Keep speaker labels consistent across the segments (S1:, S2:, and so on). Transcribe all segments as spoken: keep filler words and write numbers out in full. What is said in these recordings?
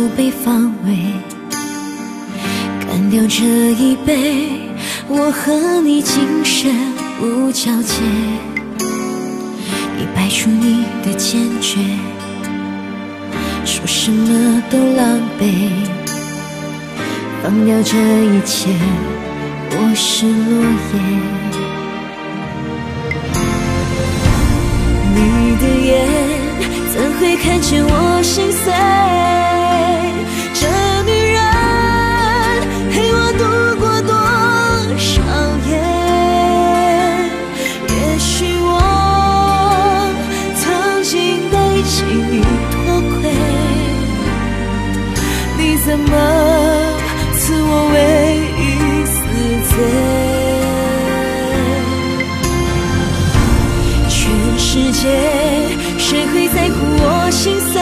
S1: 被防卫，干掉这一杯，我和你今生无交界。你摆出你的坚决，说什么都狼狈，放掉这一切，我是落叶。你的眼怎会看见我心碎？这女人陪我度过多少夜？也许我曾经被轻易脱亏，你怎么赐我唯一死罪？全世界谁会在乎我心碎？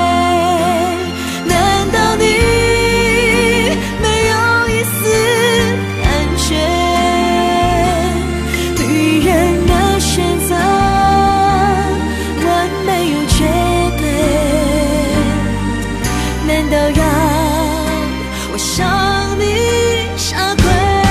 S1: 难道你没有一丝感觉？女人的选择完美又绝对，难道让我向你下跪？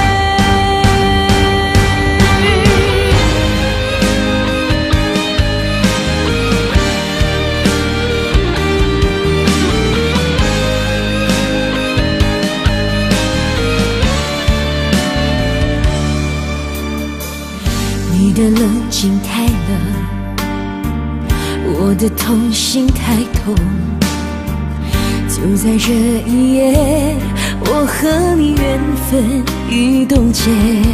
S1: 你的冷静太冷，我的痛心太痛。就在这一夜，我和你缘分已冻结。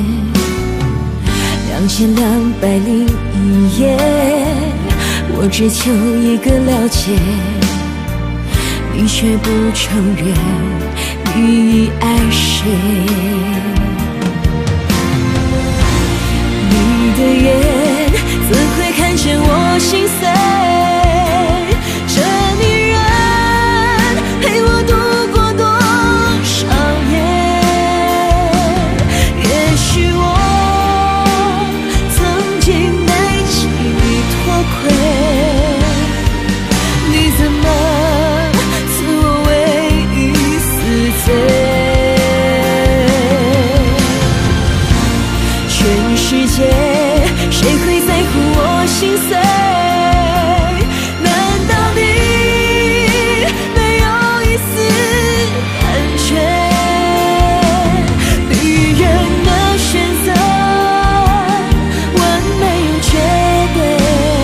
S1: 两千两百零一夜，我只求一个了解，你却不承认你已爱谁。你的眼怎会看见我心碎？这女人陪我度过多少夜？也许我曾经被轻易脱亏，你怎么赐我唯一死罪？全世界谁会在乎我心碎？难道你没有一丝感觉？女人的选择完美又绝对，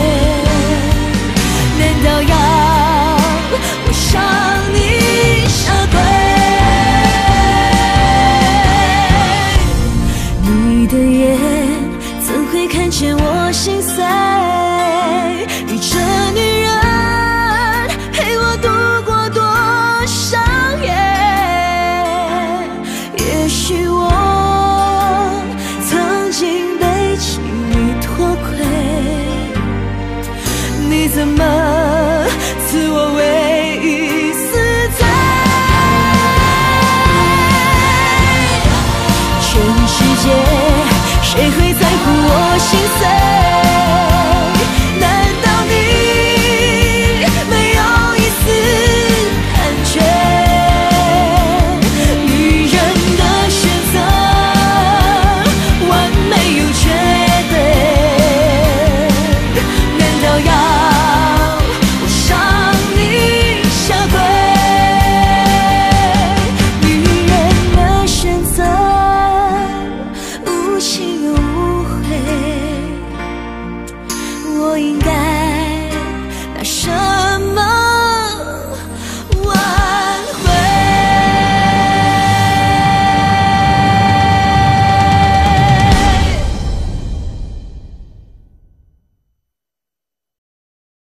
S1: 难道要我向你下跪？你的眼怎会看见我心碎？你这女人陪我度过多少夜？也许我曾经被轻易脱亏，你怎么赐我唯一死罪？全世界谁会在乎我心碎？